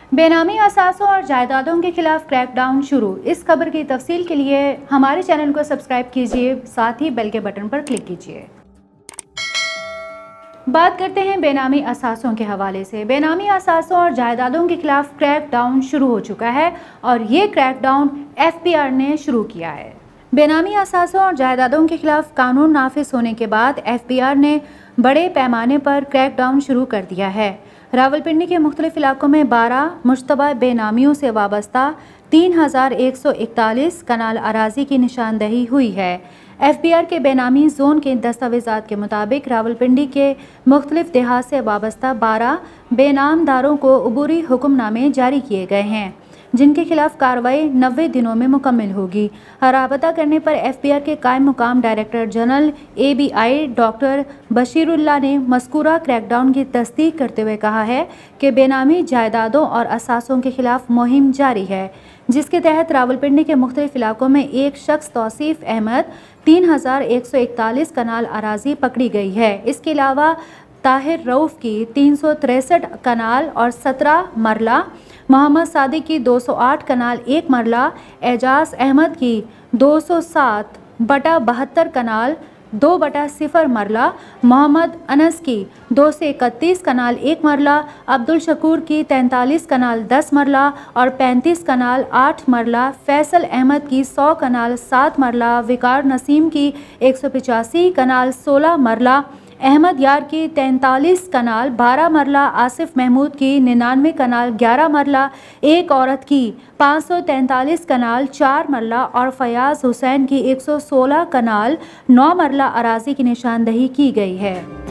बेनामी असासों और जायदादों के खिलाफ क्रैकडाउन शुरू। इस खबर की तफसील के लिए हमारे चैनल को सब्सक्राइब कीजिए, साथ ही बेल के बटन पर क्लिक कीजिए। बात करते हैं बेनामी असासों के हवाले से। बेनामी असासों और जायदादों के खिलाफ क्रैकडाउन शुरू हो चुका है और ये क्रैकडाउन FBR ने शुरू किया है। बेनामी असासों और जायदादों के खिलाफ कानून नाफिज होने के बाद FBR ने बड़े पैमाने पर क्रैकडाउन शुरू कर दिया है। रावलपिंडी के मुख्तलिफ इलाकों में 12 मुश्तबा बेनामियों से वाबस्ता 3141 कनाल अराजी की निशानदही हुई है। FBR के बेनामी जोन के दस्तावेज़ात के मुताबिक रावलपिंडी के मुख्तलिफ देहात से वाबस्ता 12 बेनामदारों को अबूरी हुक्मनामे जारी किए गए हैं, जिनके खिलाफ कार्रवाई 90 दिनों में मुकम्मल होगी। राबता करने पर FBR के कायम मुकाम director general ABI doctor Bashirullah ने मज़कूरा क्रैकडाउन की तस्दीक करते हुए कहा है कि बेनामी जायदादों और असासों के खिलाफ मुहिम जारी है, जिसके तहत रावलपिंडी के मुख्तलिफ इलाकों में एक शख्स तौसीफ अहमद 3141 कनाल अराजी पकड़ी गई है। इसके अलावा ताहिर रऊफ़ की 363 कनाल और 17 मरला, मोहम्मद सादिक की 208 कनाल 1 मरला, एजाज अहमद की 207/72 कनाल 2/0 मरला, मोहम्मद अनस की 231 कनाल 1 मरला, अब्दुल शकूर की 43 कनाल 10 मरला और 35 कनाल 8 मरला, फैसल अहमद की 100 कनाल 7 मरला, विकार नसीम की 185 कनाल 16 मरला, अहमद यार की 43 कनाल 12 मरला, आसिफ महमूद की 99 कनाल 11 मरला, एक औरत की 543 कनाल 4 मरला और फयाज हुसैन की 116 कनाल 9 मरला अराजी की निशानदही की गई है।